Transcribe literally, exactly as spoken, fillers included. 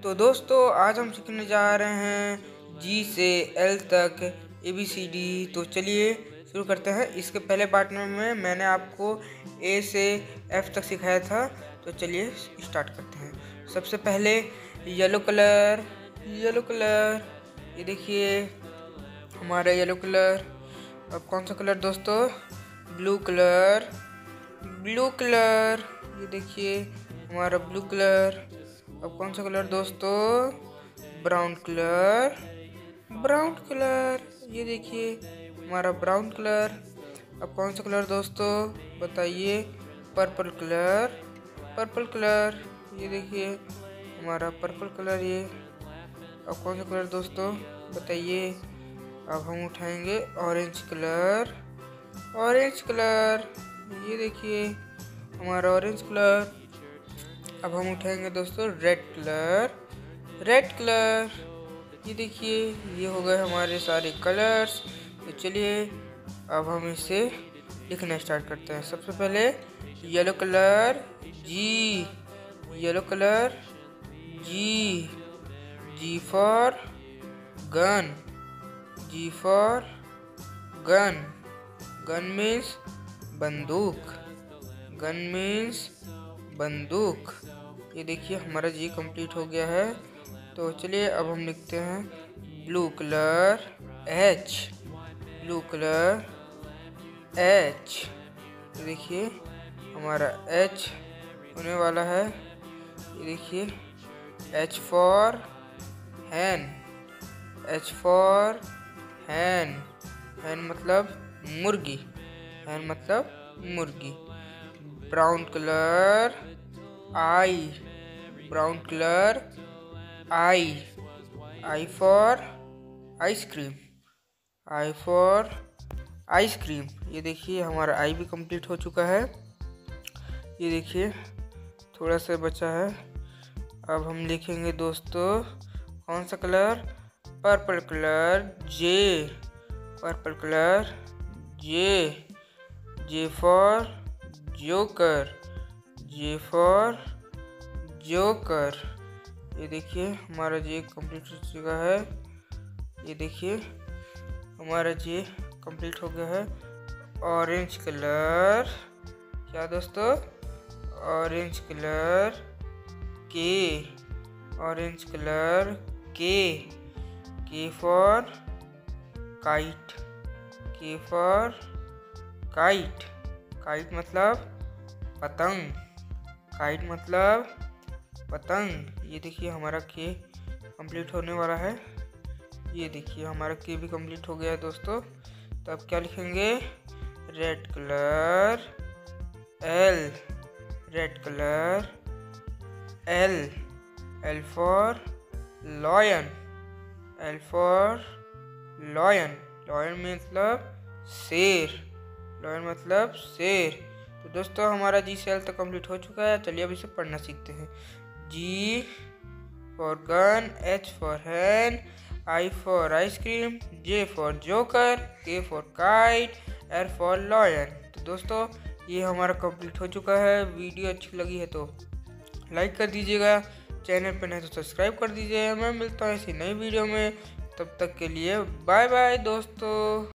तो दोस्तों आज हम सीखने जा रहे हैं जी से एल तक ए बी सी डी। तो चलिए शुरू करते हैं। इसके पहले पार्ट में मैंने आपको ए से एफ तक सिखाया था, तो चलिए स्टार्ट करते हैं। सबसे पहले येलो कलर, येलो कलर, ये देखिए हमारा येलो कलर। अब कौन सा कलर दोस्तों? ब्लू कलर, ब्लू कलर, ये देखिए हमारा ब्लू कलर। अब कौन सा कलर दोस्तों? ब्राउन कलर, ब्राउन कलर, ये देखिए हमारा ब्राउन कलर। अब कौन सा कलर दोस्तों बताइए? पर्पल कलर, पर्पल कलर, ये देखिए हमारा पर्पल कलर। ये अब कौन सा कलर दोस्तों बताइए? अब हम उठाएंगे ऑरेंज कलर, ऑरेंज कलर, ये देखिए हमारा ऑरेंज कलर। अब हम उठाएंगे दोस्तों रेड कलर, रेड कलर, ये देखिए ये हो गए हमारे सारे कलर्स। तो चलिए अब हम इसे लिखना स्टार्ट करते हैं। सबसे पहले yellow colour G, yellow colour G, G for gun, G for gun, gun means बंदूक, गन मीन्स बंदूक। ये देखिए हमारा जी कंप्लीट हो गया है। तो चलिए अब हम लिखते हैं blue colour H, blue colour H, ये देखिए हमारा एच होने वाला है। ये देखिए H for hen, H for hen, hen मतलब मुर्गी, हैन मतलब मुर्गी। Brown colour I, brown colour I, I for ice cream, I for ice cream. ये देखिए हमारा आई भी कंप्लीट हो चुका है। ये देखिए थोड़ा सा बचा है। अब हम लिखेंगे दोस्तों कौन सा colour? Purple colour J, purple colour J, J for joker, J for joker. ये देखिए हमारा जे कंप्लीट हो चुका है। ये देखिए हमारा जे कंप्लीट हो गया है। ऑरेंज कलर, क्या दोस्तों? Orange colour K, orange colour K, K for kite, K for kite, kite मतलब पतंग, काइट मतलब पतंग। ये देखिए हमारा के कंप्लीट होने वाला है। ये देखिए हमारा के भी कंप्लीट हो गया है दोस्तों। तो अब क्या लिखेंगे? Red colour L, red colour L, L for lion, L for lion, lion मतलब शेर, लॉयन मतलब शेर। तो दोस्तों हमारा जी से एल तक कंप्लीट हो चुका है। चलिए अब इसे पढ़ना सीखते हैं। G for gun, H for hen, I for ice cream, J for joker, K for kite, L for lion. तो दोस्तों ये हमारा कंप्लीट हो चुका है। वीडियो अच्छी लगी है तो लाइक कर दीजिएगा, चैनल पर नहीं तो सब्सक्राइब कर दीजिएगा। मैं मिलता हूँ ऐसी नई वीडियो में, तब तक के लिए बाय बाय दोस्तों।